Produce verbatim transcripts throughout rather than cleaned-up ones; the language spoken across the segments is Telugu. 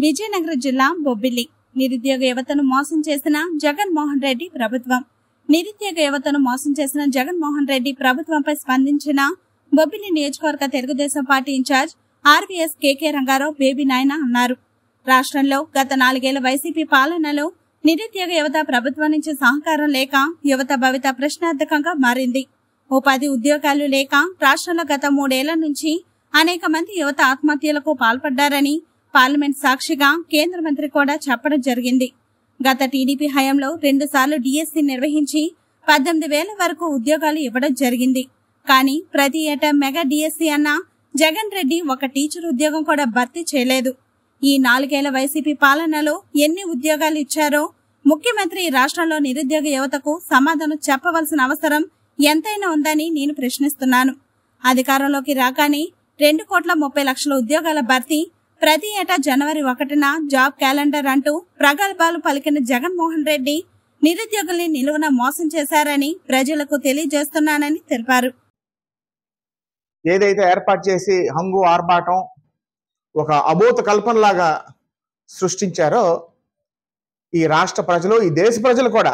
విజయనగరం జిల్లా బొబ్బిలి నిరుద్యోగ యువతను మోసం చేసిన జగన్మోహన్ రెడ్డి ప్రభుత్వం నిరుద్యోగ యువతను మోసం చేసిన జగన్మోహన్ రెడ్డి ప్రభుత్వంపై స్పందించిన బొబ్బిలి నియోజకవర్గ Telugu Desam party incharge RVS KK Rangarao Baby Nayana అన్నారు. రాష్ట్రంలో గత నాలుగేళ్ల వైసీపీ పాలనలో నిరుద్యోగ యువత ప్రభుత్వం నుంచి సహకారం లేక యువత భవిత ప్రశ్నార్థకంగా మారింది. ఉపాధి ఉద్యోగాలు లేక రాష్ట్రంలో గత మూడేళ్ల నుంచి అనేక మంది యువత ఆత్మహత్యలకు పాల్పడ్డారని పార్లమెంట్ సాక్షిగా కేంద్ర మంత్రి కూడా చెప్పడం జరిగింది. గత టీడీపీ హయాంలో రెండు సార్లు డిఎస్సీ నిర్వహించి పద్దెనిమిది వేల వరకు ఉద్యోగాలు ఇవ్వడం జరిగింది. కానీ ప్రతి ఏటా మెగా డిఎస్సీ అన్న జగన్ రెడ్డి ఒక టీచర్ ఉద్యోగం కూడా భర్తీ చేయలేదు. ఈ నాలుగేళ్ల వైసీపీ పాలనలో ఎన్ని ఉద్యోగాలు ఇచ్చారో ముఖ్యమంత్రి రాష్ట్రంలో నిరుద్యోగ యువతకు సమాధానం చెప్పవలసిన అవసరం ఎంతైనా ఉందని నేను ప్రశ్నిస్తున్నాను. అధికారంలోకి రాగానే రెండు కోట్ల ముప్పై లక్షల ఉద్యోగాల భర్తీ, ప్రతి ఏటా జనవరి ఒకటిన జాబ్ క్యాలెండర్ అంటూ ప్రగల్భాలు పలికిన జగన్మోహన్ రెడ్డి నిరుద్యోగుల్ని నిలువున మోసం చేశారని ప్రజలకు తెలియజేస్తున్నానని తెలిపారు. ఏదైతే ఏర్పాటు చేసి హంగు ఆర్భాటం ఒక అభూత కల్పనలాగా సృష్టించారో ఈ రాష్ట్ర ప్రజలు, ఈ దేశ ప్రజలు కూడా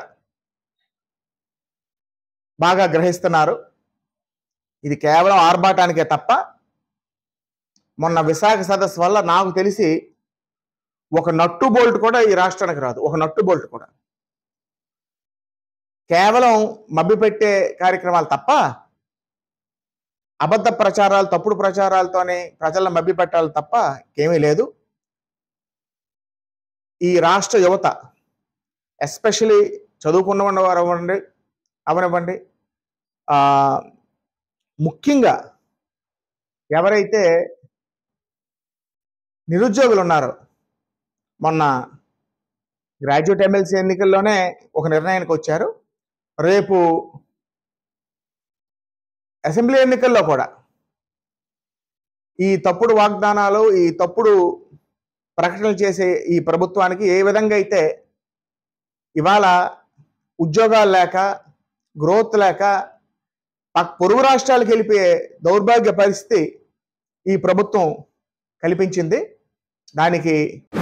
బాగా గ్రహిస్తున్నారు. ఇది కేవలం ఆర్భాటానికే తప్ప మొన్న విశాఖ సదస్సు వల్ల నాకు తెలిసి ఒక నట్టు బోల్ట్ కూడా ఈ రాష్ట్రానికి రాదు. ఒక నట్టు బోల్ట్ కూడా కేవలం మభ్యపెట్టే కార్యక్రమాలు తప్ప అబద్ధ ప్రచారాలు, తప్పుడు ప్రచారాలతోనే ప్రజలను మభ్యపెట్టాలి తప్ప ఏమీ లేదు. ఈ రాష్ట్ర యువత ఎస్పెషలీ చదువుకున్న వారు అవ్వండి అవనివ్వండి, ముఖ్యంగా ఎవరైతే నిరుద్యోగులు ఉన్నారో, మొన్న గ్రాడ్యుయేట్ ఎమ్మెల్సీ ఎన్నికల్లోనే ఒక నిర్ణయానికి వచ్చారు. రేపు అసెంబ్లీ ఎన్నికల్లో కూడా ఈ తప్పుడు వాగ్దానాలు, ఈ తప్పుడు ప్రకటనలు చేసే ఈ ప్రభుత్వానికి ఏ విధంగా అయితే ఇవాళ ఉద్యోగాలు లేక, గ్రోత్ లేక పొరుగు రాష్ట్రాలకు వెళ్ళిపోయే దౌర్భాగ్య పరిస్థితి ఈ ప్రభుత్వం కల్పించింది. దానికి